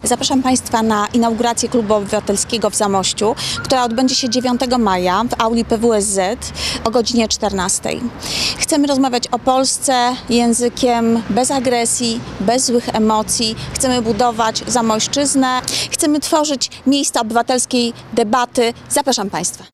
Zapraszam Państwa na inaugurację Klubu Obywatelskiego w Zamościu, która odbędzie się 9 maja w auli PWSZ o godzinie 14. Chcemy rozmawiać o Polsce językiem bez agresji, bez złych emocji. Chcemy budować Zamojszczyznę. Chcemy tworzyć miejsca obywatelskiej debaty. Zapraszam Państwa.